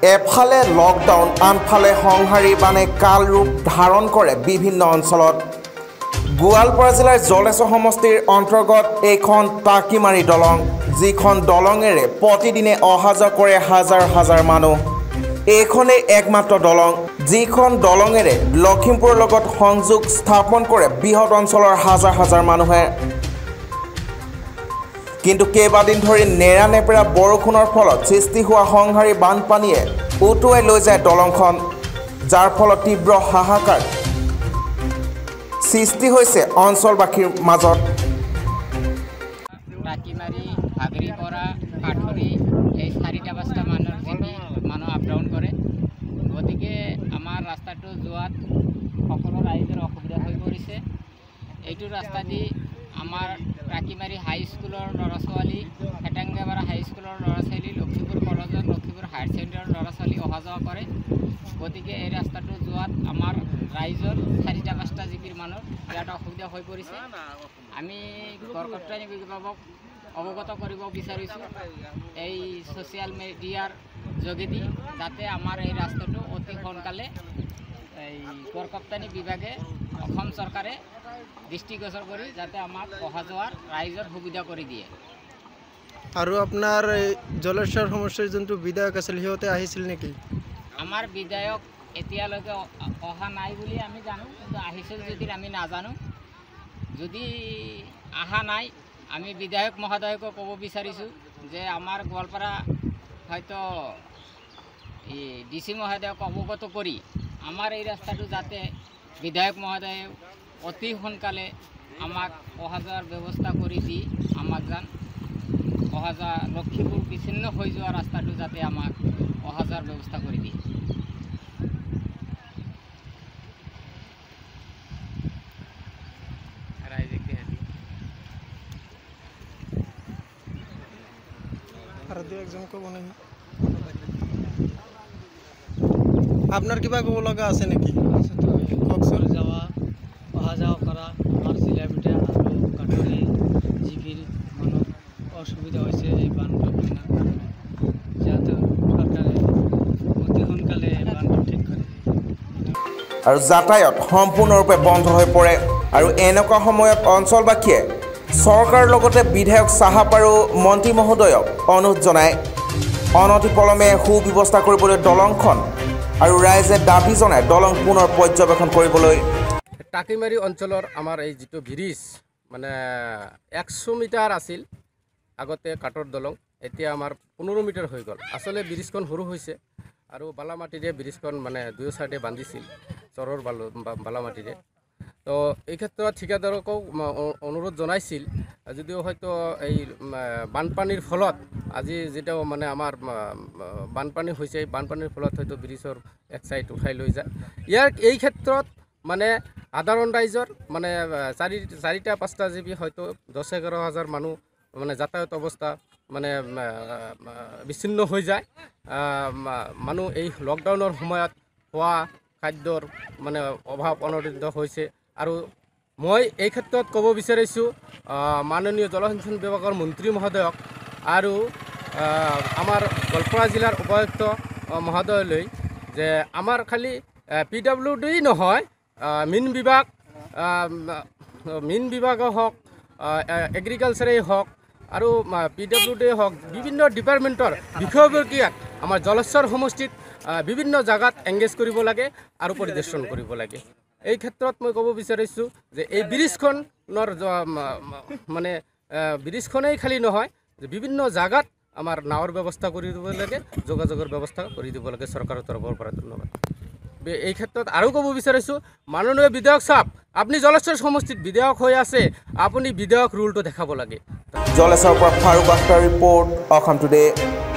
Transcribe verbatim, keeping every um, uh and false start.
এফালে লকডাউন আনফালে সংহাৰী বানে কাল ৰূপ ধাৰণ কৰে বিভিন্ন অঞ্চলত। গোৱালপাৰা জিলাৰ জলেশ্বৰ সমষ্টিৰ অন্তৰ্গত এইখন টাকিমাৰী দলং, যিখন দলঙেৰে প্ৰতিদিনে অহা যোৱা কৰে হাজাৰ হাজাৰ মানুহ। এইখনেই একমাত্ৰ দলং, যিখন দলঙেৰে লখিমপুৰৰ লগত সংযোগ স্থাপন কৰে বৃহৎ অঞ্চলৰ হাজাৰ হাজাৰ মানুহে। কিন্তু কেইবাদিন ধৰি নেৰানেপেৰা বৰষুণৰ ফলত সৃষ্টি হোৱা সংহাৰী বানপানীয়ে উটুৱাই লৈ যায় দলংখন, যাৰ ফলত তীব্ৰ হাহাকাৰ সৃষ্টি হৈছে অঞ্চলবাসীৰ মাজত। টাকিমাৰী, হাগৰিপৰা, কাঠৰি এই চাৰিটা পাঁচটা মানুহৰ যিখিনি মানুহ আপ ডাউন কৰে, গতিকে আমাৰ ৰাস্তাটো যোৱাত সকলো ৰাইজৰ অসুবিধা হৈ পৰিছে। এইটো ৰাস্তা দি আমাৰ টাকিমাৰী হাইস্কুলৰ ল'ৰা ছোৱালী, হেটাংগাপাৰা হাইস্কুলৰ ল'ৰা ছোৱালী, লখিমপুৰ কলেজৰ, লখিমপুৰ হায়াৰ ছেকেণ্ডেৰীৰ ল'ৰা ছোৱালী অহা যোৱা কৰে। গতিকে এই ৰাস্তাটো যোৱাত আমাৰ ৰাইজৰ চাৰিটা পাঁচটা জিপিৰ মানুহ বিৰাট অসুবিধা হৈ পৰিছে। আমি গড়কাপ্তানি বিভাগক অৱগত কৰিব বিচাৰিছোঁ এই ছ'চিয়েল মিডিয়াৰ যোগেদি, যাতে আমাৰ এই ৰাস্তাটো অতি সোনকালে এই গড়কাপ্তানি বিভাগে অসম চৰকাৰে দৃষ্টিগোচৰ কৰি যাতে আমাক অহা যোৱাৰ ৰাইজৰ সুবিধা কৰি দিয়ে। আৰু আপোনাৰ জলেশ্বৰ সমষ্টিৰ যোনটো বিধায়ক আছিল সিহঁতে আহিছিল নেকি? আমাৰ বিধায়ক এতিয়ালৈকে অহা নাই বুলি আমি জানো, কিন্তু আহিছিল যদি আমি নাজানো। যদি অহা নাই, আমি বিধায়ক মহোদয়কো ক'ব বিচাৰিছোঁ যে আমাৰ গোৱালপাৰা হয়তো এই ডি চি মহোদয়ক অৱগত কৰি আমাৰ এই ৰাস্তাটো যাতে বিধায়ক মহোদয়ে অতি সোনকালে আমাক অহা যোৱাৰ ব্যৱস্থা কৰি দি আমাক যেন অহা যোৱা লখিমপুৰ বিচ্ছিন্ন হৈ যোৱা ৰাস্তাটো যাতে আমাক অহা যোৱাৰ ব্যৱস্থা কৰি দিয়ে। আপনার কিবা কব লগা আছে নেকি? ককসর যাওয়া অহা যাওয়া করা আমার জিলাপিটা আৰু কাঠৰি জিপির মানুষ অসুবিধা হয়েছে এই বানটা যাতে সরকারে অতি সোনকালে বানটা ঠিক করে। আৰু যাতায়াত সম্পূৰ্ণৰূপে বন্ধ হৈ পৰে। আৰু এনেকুৱা সময়ত অঞ্চলবাসীয়ে চৰকাৰৰ লগতে বিধায়ক চাহাব আৰু মন্ত্ৰী মহোদয়ক অনুৰোধ জনায় অনতিপলমে সুব্যৱস্থা কৰিবলৈ দলংখন, আৰু ৰাইজে দাবী জনায় দলং পুনৰ পৰ্যবেক্ষণ কৰিবলৈ। টাকিমাৰী অঞ্চলৰ আমাৰ এই যিটো ব্ৰিজ মানে একশ মিটাৰ আছিল আগতে কাঠৰ দলং, এতিয়া আমাৰ পোন্ধৰ মিটাৰ হৈ গ'ল। আচলতে ব্ৰিজখন সৰু হৈছে আৰু বালামাটিৰে ব্ৰিজখন মানে দুয়ো চাইডে বান্ধিছিল চৰৰ বালু বালামাটিৰে। তো এই ক্ষেত্ৰত ঠিকাদাৰকো অনুৰোধ জনাইছিল, যদিও হয়তো এই বানপানীৰ ফলত আজি যেটা মানে আমাৰ বানপানী হৈছে, এই বানপানীৰ ফলত হয়তো ব্ৰিজৰ এক চাইড উঠাই লৈ যায়। ইয়াৰ এই ক্ষেত্ৰত মানে সাধাৰণ ৰাইজৰ মানে চাৰি চাৰিটা পাঁচটা জি বি হয়তো দহ এঘাৰ হাজাৰ মানুহ মানে যাতায়াত অৱস্থা মানে বিচ্ছিন্ন হৈ যায়। মানুহ এই লকডাউনৰ সময়ত খোৱা খাদ্যৰ মানে অভাৱ অনটনিত হৈছে। আৰু মই এই ক্ষেত্ৰত ক'ব বিচাৰিছোঁ মাননীয় জলসিঞ্চন বিভাগৰ মন্ত্ৰী মহোদয়ক আৰু আমাৰ গোৱালপাৰা জিলাৰ উপায়ুক্ত মহোদয়লৈ যে আমাৰ খালি পি ডাব্লিউ ডি নহয়, মীন বিভাগ মীন বিভাগেই হওক, এগ্ৰিকালচাৰেই হওক আৰু পি ডাব্লিউ ডিয়ে হওক, বিভিন্ন ডিপাৰ্টমেণ্টৰ বিষয়ববীয়াক আমাৰ জলেশ্বৰ সমষ্টিত বিভিন্ন জেগাত এংগেজ কৰিব লাগে আৰু পৰিদৰ্শন কৰিব লাগে। এই ক্ষেত্ৰত মই ক'ব বিচাৰিছোঁ যে এই ব্ৰিজখনৰ মানে ব্ৰিজখনেই খালী নহয়, যে বিভিন্ন জেগাত আমাৰ নাৱৰ ব্যৱস্থা কৰি দিব লাগে, যোগাযোগৰ ব্যৱস্থা কৰি দিব লাগে চৰকাৰৰ তৰফৰ পৰা। ধন্যবাদ। এই ক্ষেত্ৰত আৰু ক'ব বিচাৰিছোঁ মাননীয় বিধায়ক চাহাব, আপুনি জলেশ্বৰ সমষ্টিত বিধায়ক হৈ আছে, আপুনি বিধায়ক ৰুলটো দেখাব লাগে। জলেশ্বৰৰ পৰা ফাৰুক আখতাৰ ৰিপৰ্ট, অসম টুডে।